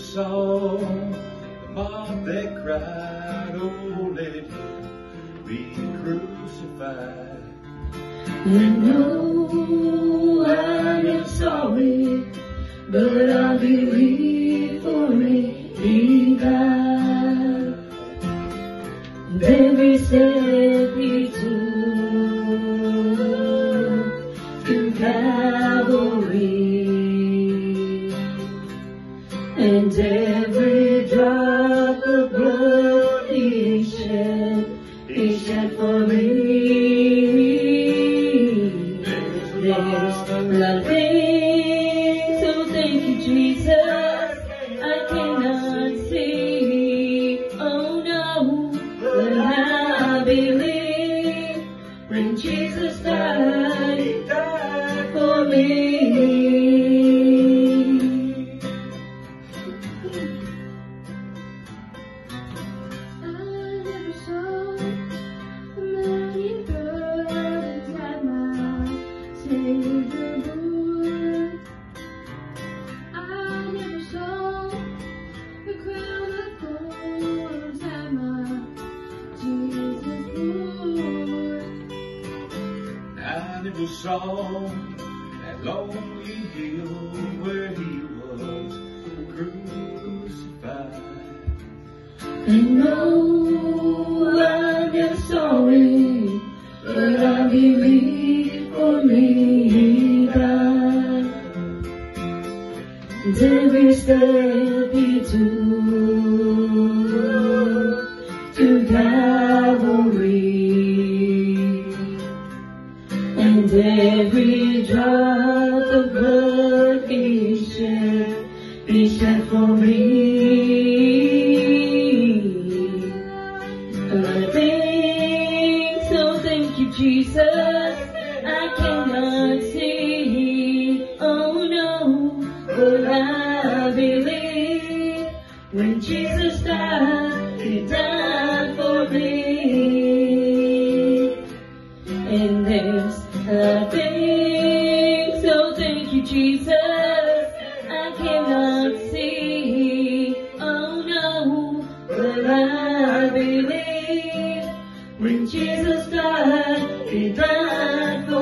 saw the mob that cried, oh, let him be crucified. And no, I am sorry, but I believe for me he died. Every step he took to Calvary, and every drop of blood he shed for me. There's nothing, so thank you, Jesus. I cannot see, oh no, but I believe when Jesus died, he died for me. I never saw the many burdens at my Savior bore. I never saw the crown of thorns that my Jesus bore. I never saw that lonely hill where he was crucified. And no, I'm not sorry, but I believe for me he died. And every step he took to Calvary, and every drop of blood he shed for me. So thank you, Jesus. I cannot see, oh no, but I believe when Jesus died, he died for me. And there's nothing, so thank you, Jesus. I cannot see, oh no, but I believe when Jesus died, he died for